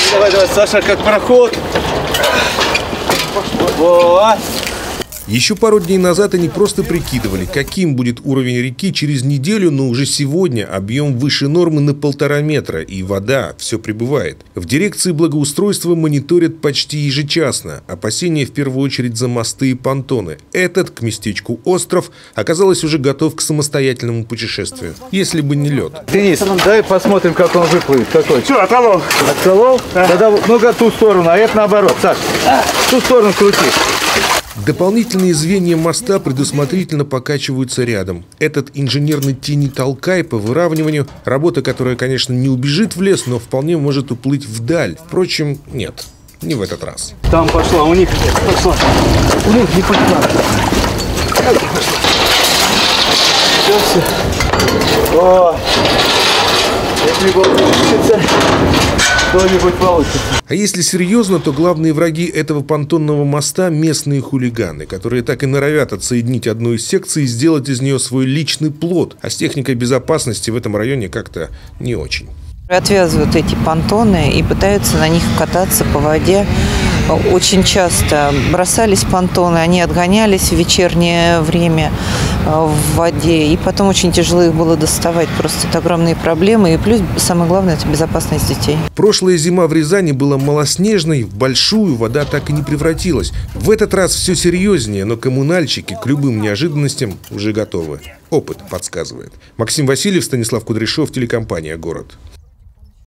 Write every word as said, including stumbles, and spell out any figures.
Давай, давай, Саша, как проход. Вот. Еще пару дней назад они просто прикидывали, каким будет уровень реки через неделю, но уже сегодня объем выше нормы на полтора метра, и вода все прибывает. В дирекции благоустройства мониторят почти ежечасно. Опасения в первую очередь за мосты и понтоны. Этот, к местечку остров, оказалось уже готов к самостоятельному путешествию. Если бы не лед. Денис, давай посмотрим, как он выплывет. Какой? Все, отколол. Отколол? А. Тогда ну-ка ту сторону, а это наоборот. Саш, а. ту сторону крути. Дополнительные звенья моста предусмотрительно покачиваются рядом. Этот инженерный тени-толкай по выравниванию, работа, которая, конечно, не убежит в лес, но вполне может уплыть вдаль. Впрочем, нет, не в этот раз. Там пошла, у них пошла. У них не пошла. Все, все. О, если получится, что-нибудь получится. А если серьезно, то главные враги этого понтонного моста – местные хулиганы, которые так и норовят отсоединить одну из секций и сделать из нее свой личный плот. А с техникой безопасности в этом районе как-то не очень. Отвязывают эти понтоны и пытаются на них кататься по воде. Очень часто бросались понтоны, они отгонялись в вечернее время в воде. И потом очень тяжело их было доставать. Просто это огромные проблемы. И плюс, самое главное, это безопасность детей. Прошлая зима в Рязани была малоснежной, в большую вода так и не превратилась. В этот раз все серьезнее, но коммунальщики к любым неожиданностям уже готовы. Опыт подсказывает. Максим Васильев, Станислав Кудряшов, телекомпания «Город».